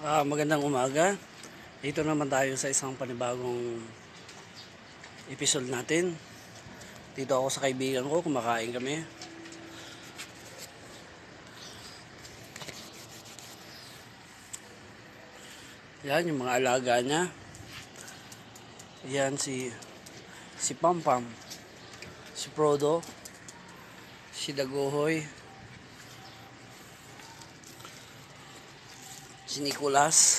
Magandang umaga. Dito naman tayo sa isang panibagong episode natin. Dito ako sa kaibigan ko, kumakain kami. Yan yung mga alaga niya. Yan si Pampam, si Prodo, si Dagohoy, si Nicolas,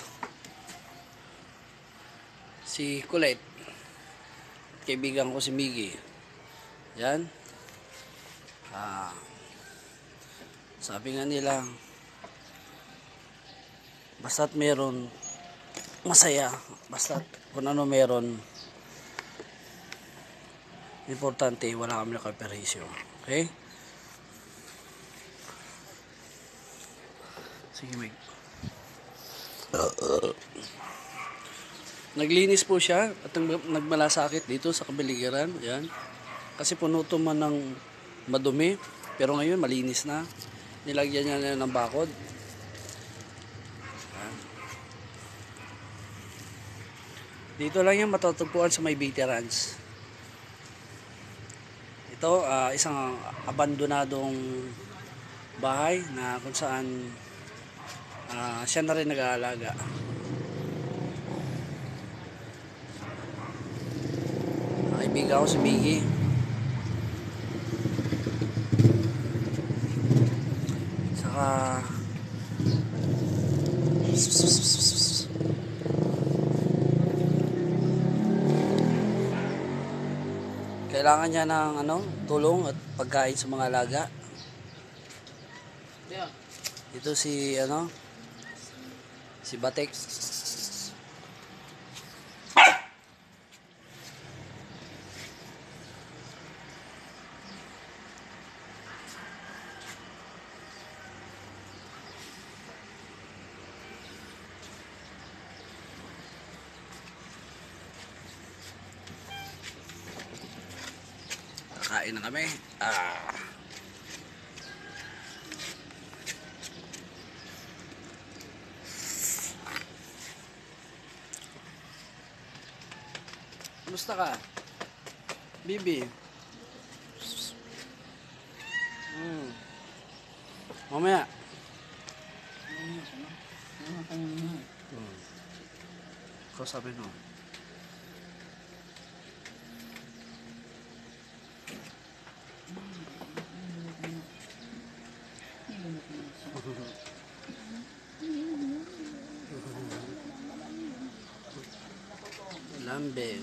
si Colette, kaibigan ko si Miggy. Yan. Sabi nga nila, basta't meron, masaya. Basta't kung ano meron, importante, wala kami nakaperhisyo. Okay? Sige, Meg. Naglinis po siya at nagmalasakit dito sa kabaligiran. Yan. Kasi puno to man ng madumi. Pero ngayon malinis na. Nilagyan niya ng bakod. Yan. Dito lang yung matatagpuan sa may veterans. Ito, isang abandonadong bahay na kung saan siya na rin nag-aalaga. Kaibigan ko si Miggy. Saka kailangan niya ng tulong at pagkain sa mga alaga. Ito si Batek. Kain na kami. Kumusta ka? Bibi. Mamaya. Kau sabi no. Lambing.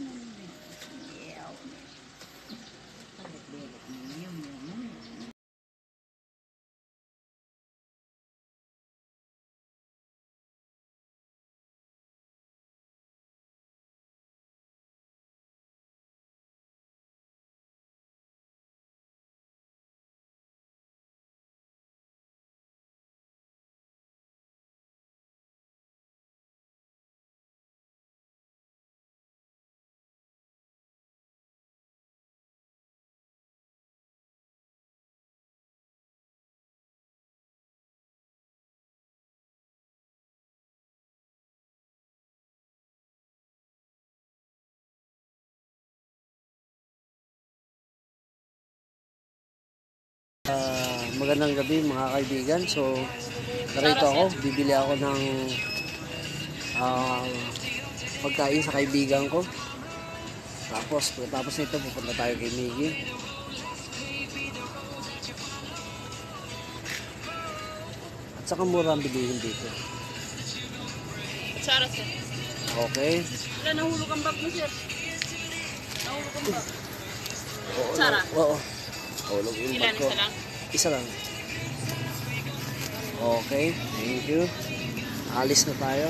Magandang gabi mga kaibigan. So, narito ako. Bibili ako ng pagkain sa kaibigan ko. Tapos nito, pupunta tayo kay Miggy. At saka mura ang bilihin dito. Sara, sir. Okay. Wala, nahulog ang bag mo, sir. Nahulog ang bag. Oo, Sara? Oo. Hulog yung bag ko. Ilan? Isa lang? Isa lang. Okay, thank you. Alis na tayo.